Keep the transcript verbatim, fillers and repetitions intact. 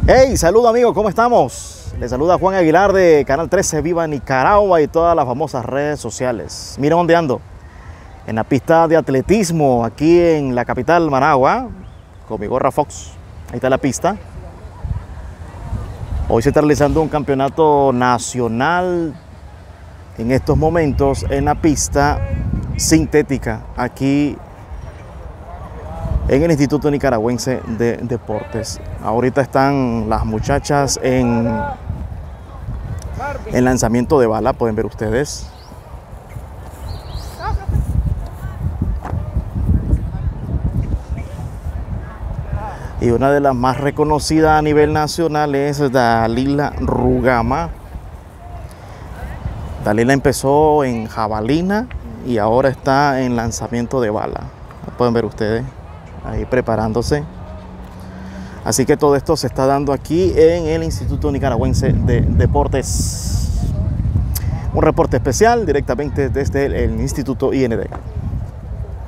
Hey, saludo amigos, ¿cómo estamos? Les saluda Juan Aguilar de Canal trece Viva Nicaragua y todas las famosas redes sociales. Mira dónde ando, en la pista de atletismo aquí en la capital Managua, con mi gorra Fox. Ahí está la pista. Hoy se está realizando un campeonato nacional en estos momentos en la pista sintética aquí en el Instituto Nicaragüense de Deportes. Ahorita están las muchachas en, en lanzamiento de bala, pueden ver ustedes. Y una de las más reconocidas a nivel nacional es Dalila Rugama. Dalila empezó en jabalina y ahora está en lanzamiento de bala. Pueden ver ustedes ahí preparándose. Así que todo esto se está dando aquí en el Instituto Nicaragüense de Deportes. Un reporte especial directamente desde el Instituto I N D.